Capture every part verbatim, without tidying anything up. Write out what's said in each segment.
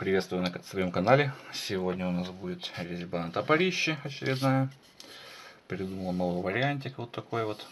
приветствую на своем канале. Сегодня у нас будет резьба на топорище очередная. Придумал новый вариантик, вот такой вот.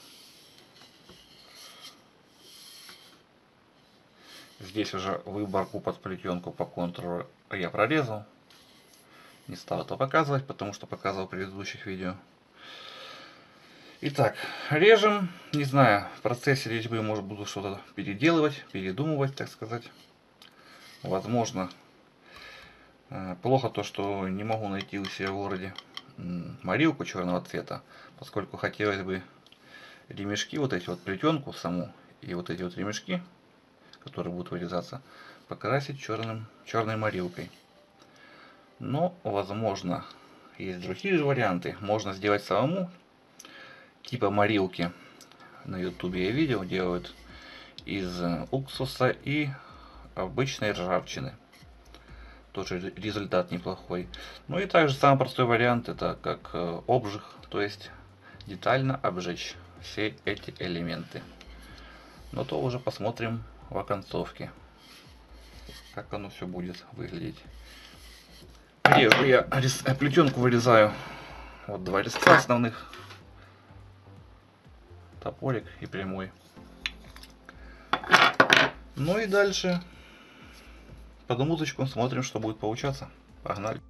Здесь уже выборку под плетенку по контуру я прорезал. Не стал это показывать, потому что показывал в предыдущих видео. Итак, режем. Не знаю, в процессе резьбы, может, буду что-то переделывать, передумывать, так сказать. Возможно, плохо то, что не могу найти у себя в городе морилку черного цвета, поскольку хотелось бы ремешки, вот эти вот плетенку саму и вот эти вот ремешки, которые будут вырезаться, покрасить черным, черной морилкой. Но, возможно, есть другие варианты. Можно сделать самому, типа морилки. На ютубе я видел, делают из уксуса и обычной ржавчины. Тоже результат неплохой. Ну и также самый простой вариант, это как обжиг, то есть детально обжечь все эти элементы. Но то уже посмотрим в оконцовке, как оно все будет выглядеть. Режу я плетенку, вырезаю вот два резца основных, топорик и прямой. Ну и дальше под музычку смотрим, что будет получаться. Погнали.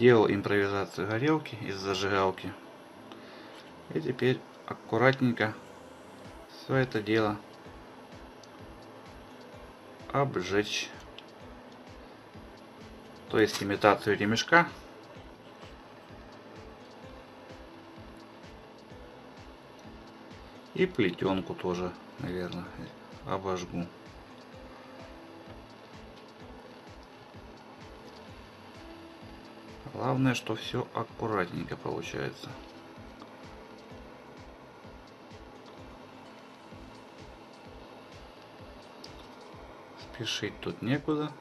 Сделал импровизацию горелки из зажигалки. И теперь аккуратненько все это дело обжечь. То есть имитацию ремешка. И плетенку тоже, наверное, обожгу. Главное, что все аккуратненько получается. Спешить тут некуда.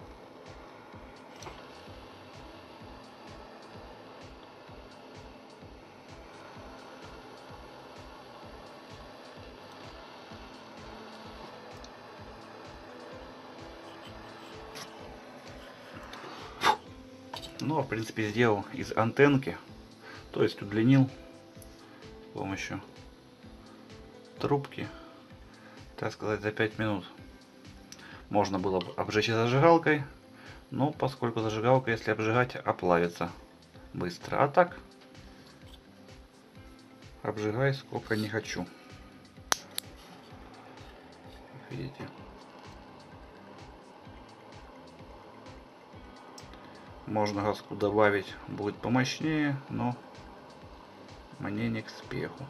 Ну, в принципе, сделал из антенки, то есть удлинил с помощью трубки, так сказать, за пять минут. Можно было бы обжечь и зажигалкой, но поскольку зажигалка, если обжигать, оплавится быстро. А так, обжигай сколько не хочу. Видите? Можно газку добавить, будет помощнее, но мне не к спеху.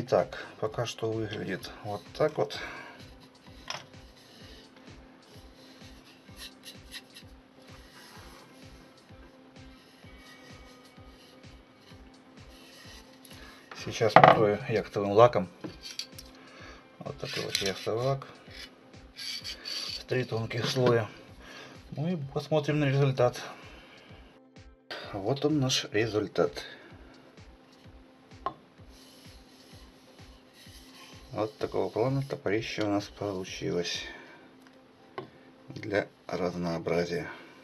Итак, пока что выглядит вот так вот. Сейчас покрою яхтовым лаком. Вот такой вот яхтовый лак. Три тонких слоя. Ну и посмотрим на результат. Вот он, наш результат. Вот такого плана топорище у нас получилось. Для разнообразия.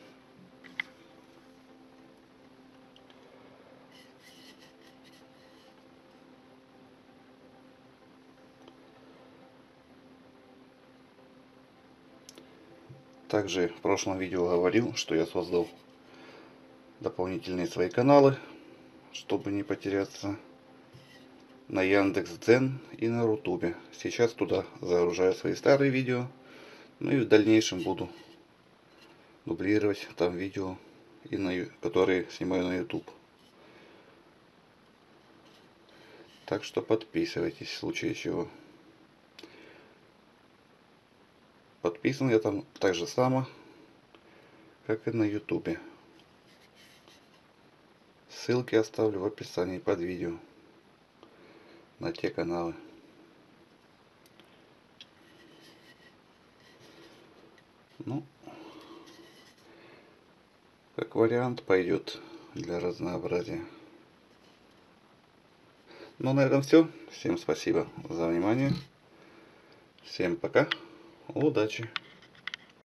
Также в прошлом видео говорил, что я создал дополнительные свои каналы, чтобы не потеряться, на Яндекс.Дзен и на Рутубе. Сейчас туда загружаю свои старые видео, ну и в дальнейшем буду дублировать там видео, и на, которые снимаю на YouTube. Так что подписывайтесь в случае чего. Подписан я там так же само, как и на YouTube. Ссылки оставлю в описании под видео на те каналы. Ну, как вариант пойдет для разнообразия. Ну, на этом все. Всем спасибо за внимание. Всем пока. Удачи.